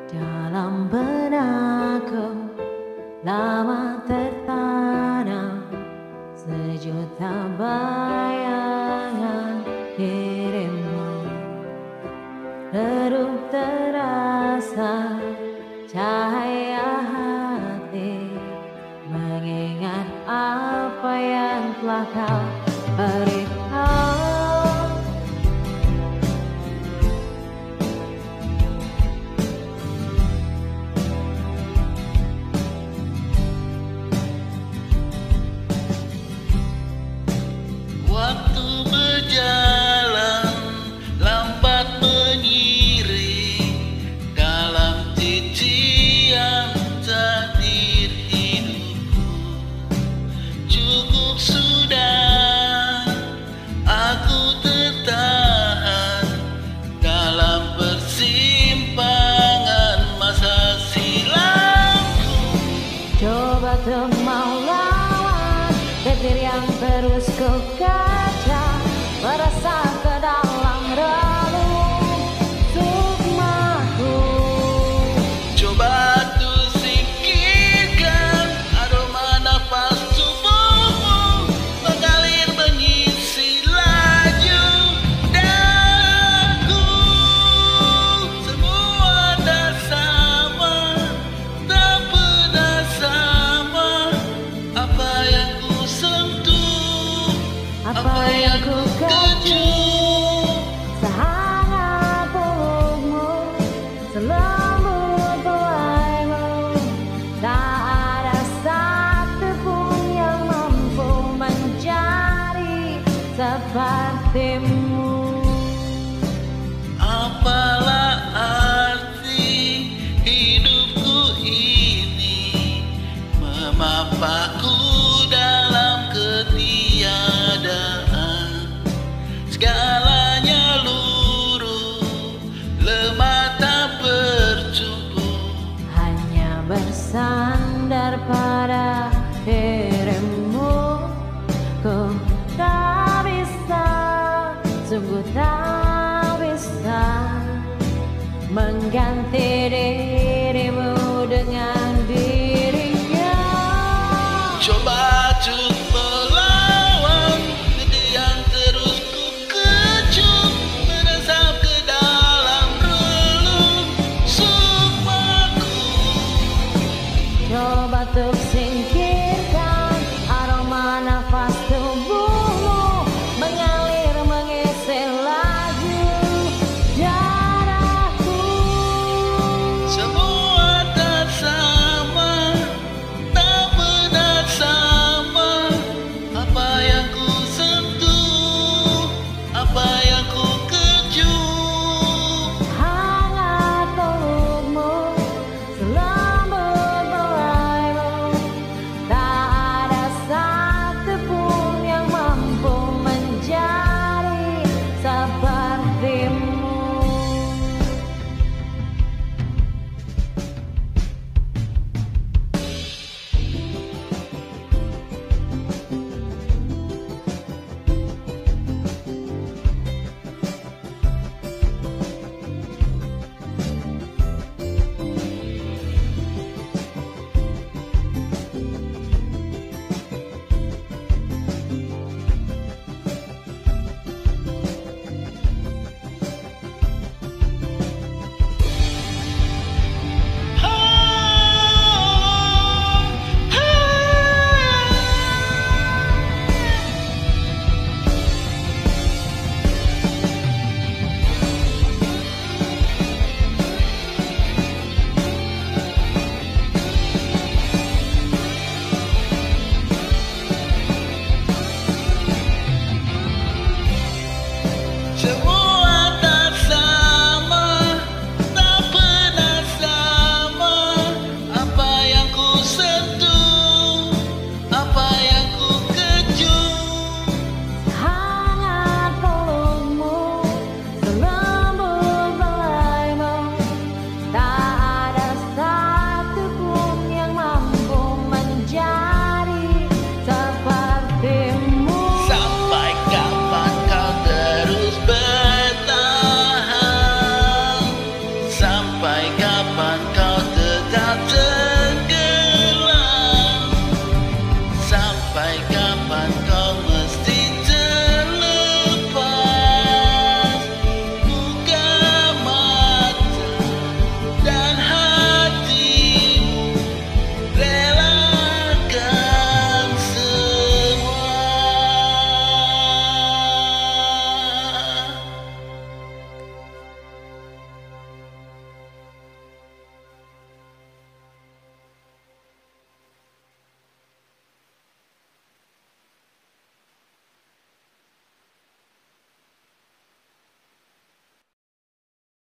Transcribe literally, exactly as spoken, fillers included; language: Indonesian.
Dalam benakku lama tertanam sejuta bayangan dirimu. Redup terasa cahaya hati, mengingat apa yang telah kau berikan. Waktu berjalan lambat mengiring dalam titian takdir hidupku. Cukup sudah aku tertahan dalam persimpangan masa silamku. Coba untuk mau lawan getir yang terus ku kaca, merasa ke dalam relung sukmaku. Coba tuh singkirkan aroma nafas tubuhmu, mengalir mengisi laju daku. Semua tak sama, tak pernah sama. Apa yang ku sentuh, Apa yang ku kecup, sehangat pelukmu, selembut belaimu. Tak ada satupun yang mampu menjadi sepertimu. Apalah arti hidupku ini, memapaku dalam ketiadaan. Segalanya luruh, lemah tak bertumpu. Hanya bersandar pada dirimu, ku tak bisa, sungguh tak bisa mengganti diri.